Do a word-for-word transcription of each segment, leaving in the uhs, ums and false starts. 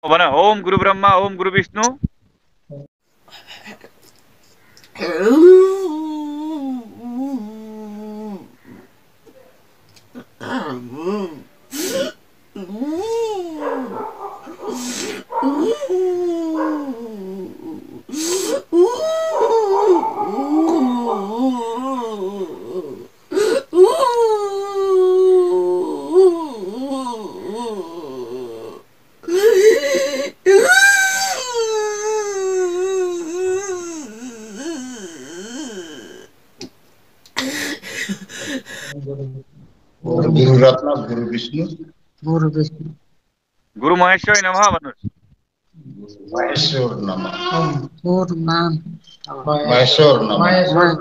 भन ओम गुरु ब्रह्मा ओम गुरु विष्णु गुरु रत्न गुरु विष्णु गुरु विष्णु गुरु महेश्वरी नमः भन्नुहोस् महेश्वर नमः गुरु नाम महेश्वर नमः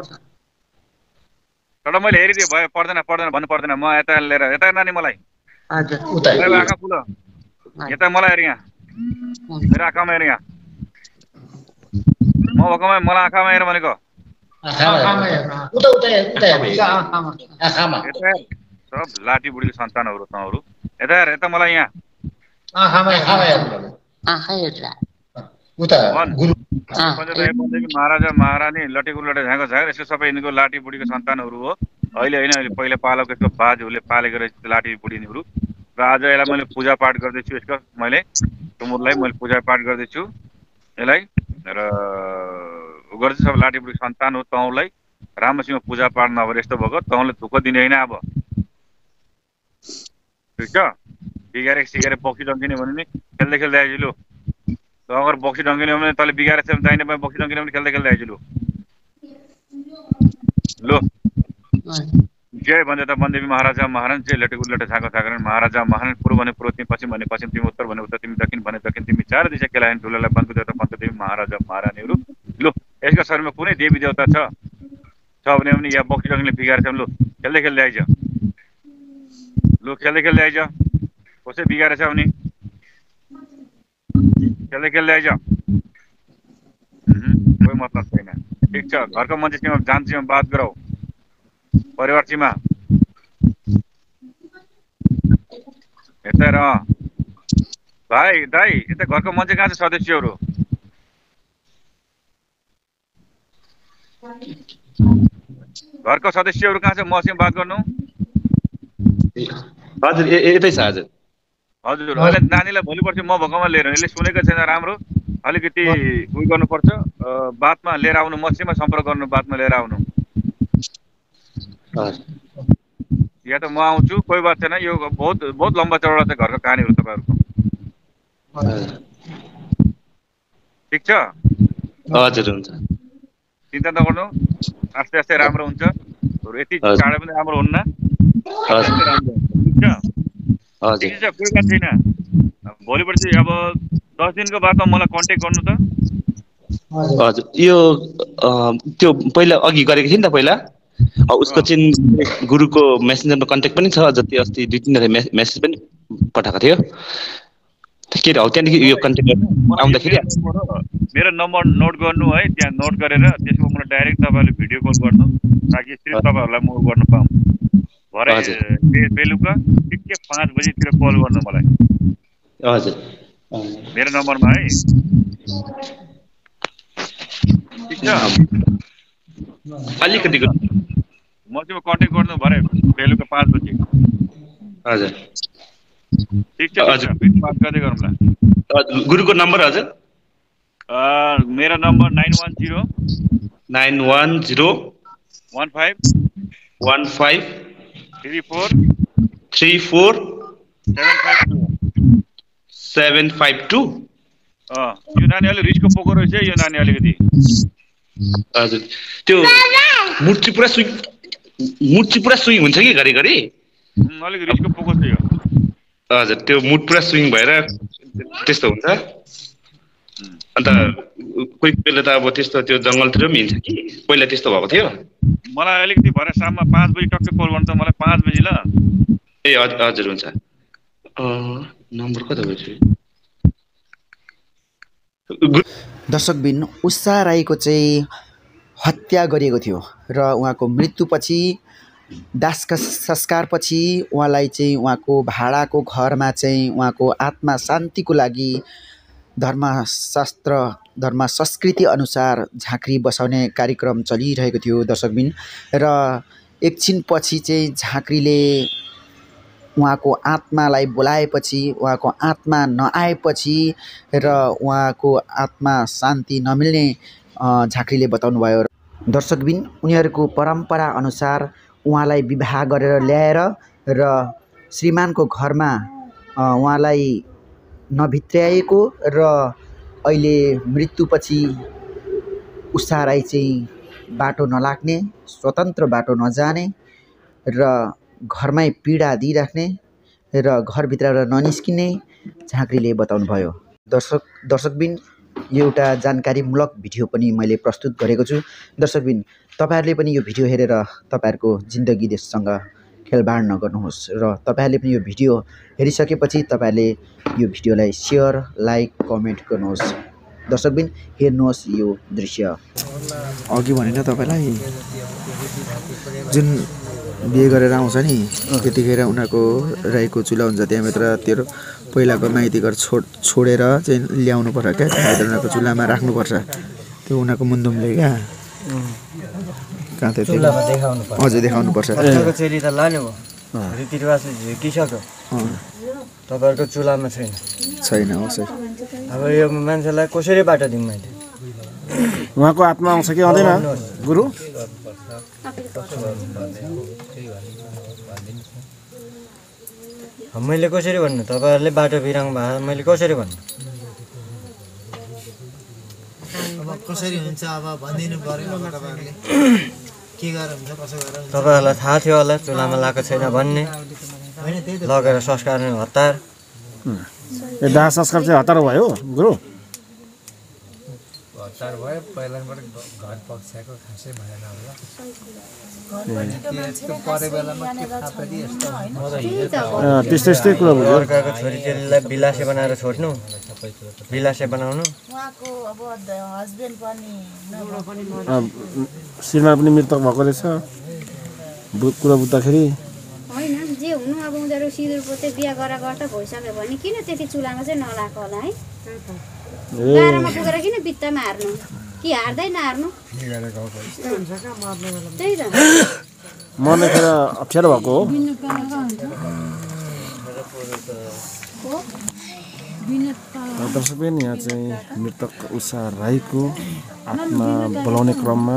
तर मैले हेरिदिएँ भयो पर्दैन पर्दैन भन्नु पर्दैन म यता लिएर यता नानी मलाई हजुर उता मेरो आँखा फुल यता मलाई हेर यहाँ मेरो आँखामा हेर यहाँ म भएकोमा मलाई आँखामा हेर भनेको आँखामा उता उता उता आँखामा यता हेर सब लाठी बुढीको सन्तानहरू तँहरू यता हेर यता मलाई यहाँ आँखामा आँखामा हेर आँखा हेर्दा उता गुरु पञ्चदेवी महाराजा महारानी लटेको लटे झाँको झाँक यसको सबै यिनीको लाठी बुढीको सन्तानहरू हो अहिले होइन अहिले पहिला पालेको यसको बाजुहरूले पालेको रहेछ लाठी बुढीहरू र आज यसलाई मैले पूजा पाठ गर्दैछु यसको मैले टुमुरलाई मैले पूजा पाठ गर्दैछु यसलाई र गर्छु सब लाठी बुढीको सन्तान हो तँलाई राम्रोसँग पूजा पाठ नभएर यस्तो भएको तँलाई धोका दिने होइन अब ठिक छ बिगारे सिगारे बक्सी डङ्किने भने नि खेल्दै खेल्दै आइज लु अगर बक्सी डङ्किने भने तँले बिगाएर चाहिँ दाहिने बाहिने बक्सी डङ्किने भने खेल्दै खेल्दै आइज लु लु जय भन्दै त वनदेवी महाराजा महाराज जय लटेको लटे झाँको झाँक्रा महाराजा महाराज पूर्व भने पूर्व तिमी पश्चिम भने पश्चिम तिमी उत्तर भने उत्तर तिमी दक्षिण भने दक्षिण तिमी चार दिशा केलायन ठुलालाई वनको देवता पञ्चदेवी महाराजा महारानीहरू लु यसको शरीरमा कुनै देवी देवता छ छ भने पनि यहाँ बक्सी डङ्कीले बिगाएर छ लु खेल्दै खेल्दै आइज लु खेल्दै खेल्दै आइज कसै बिगारेछ भने खेल्दै खेल्दै आइज कोही मतलब छैन ठिक छ घरको मान्छेसँग जान्छौँ बात गरौ परिवारसँग यता र भाइ दाइ यता घरको मान्छे कहाँ छ सदस्यहरू घरको सदस्यहरू कहाँ छ मसँग बात गर्नु हजुर यतै छ हजुर हजुर अहिले नानीलाई भोलि पर्सि म भएकोमा लिएर यसले सुनेको छैन राम्रो अलिकति उयो गर्नुपर्छ बातमा लिएर आउनु मसँग सम्पर्क गर्नु बातमा लिएर आउनु या त म आउँछु कोही बात छैन यो बहुत बहुत लम्बा चौडा छ घरको कहानीहरू तपाईँहरूको ठिक छ हजुर हुन्छ चिन्ता नगर्नु आस्ते आस्ते राम्रो हुन्छ यति चाँडो पनि राम्रो हुन्न ठिक छ कोही बात छैन भोलि पर्सि अब दस दिनको बादमा मलाई कन्ट्याक्ट गर्नु त हजुर यो त्यो पहिला अघि गरेको थिएँ नि त पहिला उसको चाहिँ गुरुको मेसेन्जरमा कन्ट्याक्ट पनि छ जति अस्ति दुई तिनवटा मेसेज पनि पठाएको थियो के अरे हौ त्यहाँदेखि यो कन्ट्याक्ट आउँदाखेरि मेरो नम्बर नोट गर्नु है त्यहाँ नोट गरेर त्यसको मलाई डाइरेक्ट तपाईँले भिडियो कल गर्नु ताकि सिर्फ तपाईँहरूलाई म गर्नु पाऊँ भरे बेलुका ठिकै पाँच बजीतिर कल गर्नु मलाई हजुर मेरो नम्बरमा है ठिक छ अलिकति मसँग कन्ट्याक्ट गर्नु भरे बेलुका पाँच बजी हजुर ठिक छ हजुर बात गर्दै गरौँला गुरुको नम्बर हजुर मेरो number nine one zero nine one zero one five one five three four three four seven five two seven five two यो नानी अलिक रिसको पोको रहेछ यो नानी अलिकति हजुर त्यो मूर्ति पुरा स्विङ मूर्ति पुरा स्विङ हुन्छ कि घरिघरि अलिक रिसको पोको छ यो हजुर त्यो मुड पुरा स्विङ भएर त्यस्तो हुन्छ अन्त कोही बेला त अब त्यस्तो त्यो जङ्गलतिर पनि हिँड्छ कि पहिला त्यस्तो भएको थियो मलाई अलिकति भरे शाममा पाँच बजी टक्कै कल गर्नु त मलाई पाँच बजी ल ए हजुर हजुर हुन्छ नम्बर कता भयो दर्शकबिन उषा राईको चाहिँ हत्या गरिएको थियो र उहाँको मृत्युपछि दासका संस्कारपछि उहाँलाई चाहिँ उहाँको भाडाको घरमा चाहिँ उहाँको आत्मा शान्तिको लागि धर्मशास्त्र धर्म संस्कृति अनुसार झाँक्री बसाउने कार्यक्रम चलिरहेको थियो दर्शकबिन। र एकछिनपछि चाहिँ झाँक्रीले उहाँको आत्मालाई बोलाएपछि उहाँको आत्मा नआएपछि र उहाँको आत्मा शान्ति नमिल्ने झाँक्रीले बताउनु भयो। दर्शकबिन उनीहरूको परम्परा अनुसार उहाँलाई विवाह गरेर ल्याएर र श्रीमानको घरमा उहाँलाई नभित्र्याएको र अहिले मृत्युपछि उषा राई चाहिँ बाटो नलाग्ने, स्वतन्त्र बाटो नजाने र घरमै पीडा दिइराख्ने र घरभित्रबाट ननिस्किने झाँक्रीले बताउनु भयो। दर्शक दर्शकबिन एउटा जानकारीमूलक भिडियो पनि मैले प्रस्तुत गरेको छु। दर्शकबिन तपाईहरुले पनि यो भिडियो हेरेर तपाईहरुको जिन्दगी देशसँग खेलबाड नगर्नुहोस् र तपाईहरुले पनि यो भिडियो हेरिसकेपछि तपाईहरुले यो भिडियोलाई शेयर, लाइक, कमेन्ट गर्नुहोस्। दर्शकबिन हेर्नुहोस् यो दृश्य। अघि भने तपाईलाई जुन बिहे गरेर आउँछ नि त्यतिखेर उनीहरूको राईको चुला हुन्छ, त्यहाँभित्र त्यो पहिलाको माइती घर छोड छोडेर चाहिँ ल्याउनु पर्छ क्या, त्यहाँभित्र उनीहरूको चुलामा राख्नुपर्छ। त्यो उनीहरूको मुन्दुमले क्या कहाँ त्यो हजुर देखाउनु पर्छ। चेली त लाने हो, रीतिरिवाजले झिकिसक्यो, तपाईँहरूको चुलामा छैन छैन हो सर। अब यो मान्छेलाई कसरी बाटो दिउँ मैले? उहाँको आत्मा आउँछ कि आउँदैन गुरु? मैले कसरी भन्नु? तपाईँहरूले बाटो बिराउनु भएको मैले कसरी भन्नु? अब कसरी हुन्छ अब भनिदिनु पर्यो। अब तपाईँहरूले के गरेर हुन्छ कसो गरेर? तपाईँहरूलाई थाहा थियो होला चुलामा लगाएको छैन भन्ने, लगेर संस्कार हतार। ए दाह संस्कार चाहिँ हतार भयो गुरु? हतार भयो पहिलाबाट घर पक्षको खासै भएन होला। त्यस्तै त्यस्तै कुरा भयो। अर्काको छोरीचेलीलाई बिलासे बनाएर छोड्नु, बिलासे बनाउनु। श्रीमान पनि मृतक भएको रहेछ कुरा बुझ्दाखेरि। होइन जे हुनु अब उनीहरू सिँदुर पोते बिहा गरा गर्दा भइसक्यो भने किन त्यति चुलामा चाहिँ नलाएको होला है? गाह्रोमा पुगेर किन बित्तामा हार्नु? कि हार्दै नहार्नु? त्यही त मर्ने खेर अप्ठ्यारो भएको हो। दर्शक पनि यहाँ चाहिँ मृतक उषा राईको आत्मा बोलाउने क्रममा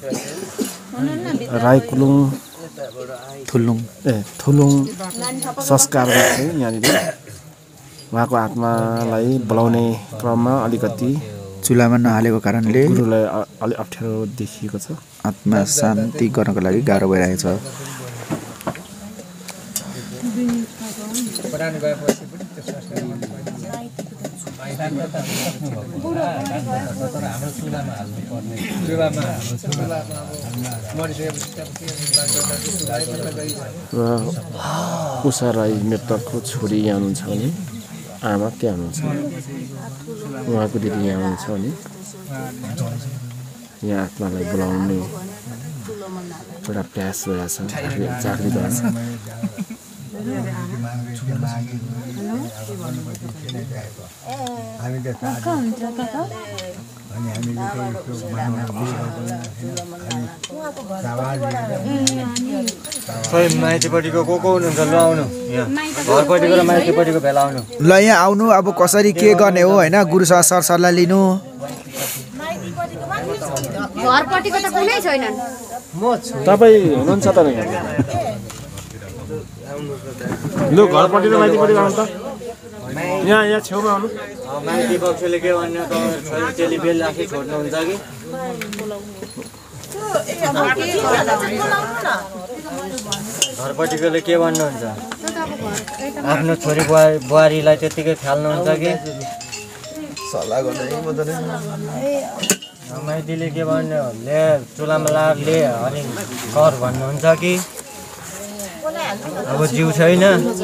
राई कुलुङ थुलुङ ए थुलुङ संस्कार चाहिँ यहाँनिर उहाँको आत्मालाई बोलाउने क्रममा अलिकति चुलामा नहालेको कारणले गुरुलाई अलि अप्ठ्यारो देखिएको छ। आत्मा शान्ति गर्नको लागि गाह्रो भइरहेको छ। र उषा राई मृतकको छोरी यहाँ हुनुहुन्छ भने आमा त्यहाँ हुनुहुन्छ, उहाँको दिदी यहाँ हुनुहुन्छ भने यहाँ आत्मालाई बोलाउने एउटा प्रयास भइरहेछ झाँक्रीद्वारा। खै माइतीपट्टिको को को हुनुहुन्छ? ल आउनु, घरपट्टिको र माइतीपट्टिको भेला आउनु। ल यहाँ आउनु। अब कसरी के गर्ने हो होइन, गुरुसँग सरसल्लाह लिनु। घरपट्टिको त कुनै छैनन्। तपाईँ हुनुहुन्छ त यहाँ? लु घरपट्टि र माइतीपट्टि आउनु त, यहाँ यहाँ छेउमा आउनु। माइती पक्षले के भन्ने, छोरीचेली बेलासी छोड्नुहुन्छ कि? घरपट्टिकोले के भन्नुहुन्छ? आफ्नो छोरी बुहारी बुहारीलाई त्यत्तिकै फाल्नुहुन्छ कि? माइतीले के भन्ने, ले चुलामा लाग्ले अनि कर भन्नुहुन्छ कि? अब जिउ छैन।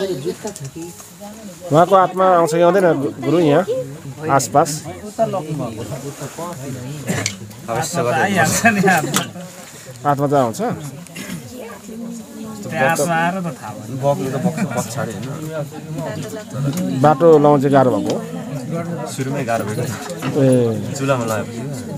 उहाँको आत्मा आउँछ कि आउँदैन गुरु यहाँ आसपास? अवश्य आत्मा त आउँछ। बग्नु त बग्छ पछाडि होइन बाटो लाउनु चाहिँ गाह्रो भएको सुरुमै गाह्रो भयो ए चुलामा लगायो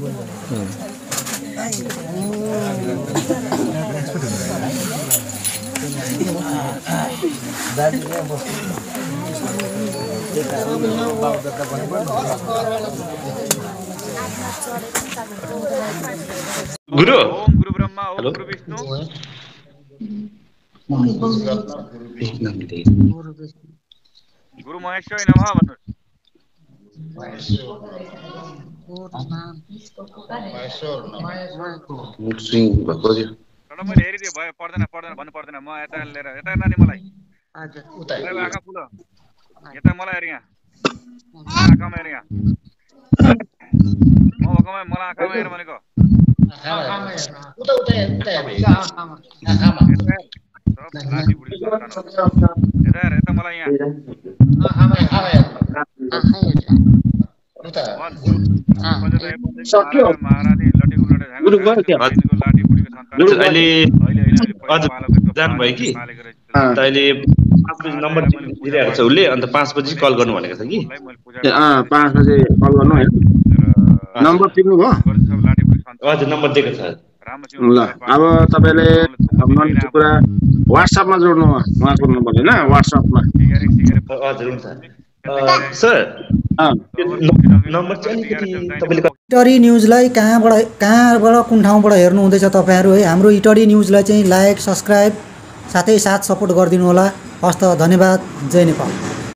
गुरु ओम गुरु ब्रह्मा ओम गुरु विष्णु गुरु महेश्वरी नमः भन्नुहोस् तर मैले हेरिदिएँ भयो पर्दैन पर्दैन भन्नु पर्दैन म यता लिएर यता नानी मलाई आँखा फुल यता मलाई हेर यहाँ आँखामा हेर यहाँ म भएकोमा मलाई आँखामा हेर भनेको यता हेर यता मलाई यहाँ महारानी लटी गुरुले लाठी बुढीको सन्तान अहिले अझ जानुभयो कि अहिले पाँच बजी नम्बर दिइरहेको छ उसले अन्त पाँच बजी कल गर्नु भनेको छ कि पाँच बजे कल गर्नु होइन नम्बर टिप्नु भयो हजुर नम्बर दिएको छ ल अब तपाईँले मनको कुरा वाट्सएपमा जोड्नु उहाँको नम्बर होइन वाट्सएपमा हजुर हुन्छ सर नम्बर चाहिँ अलिकति तपाईँले इटरी न्युजलाई कहाँबाट कहाँबाट कुन ठाउँबाट हेर्नु हुँदैछ तपाईँहरू है हाम्रो इटरी न्युजलाई चाहिँ लाइक सब्सक्राइब साथै साथ सपोर्ट गरिदिनु होला हस्त धन्यवाद जय नेपाल।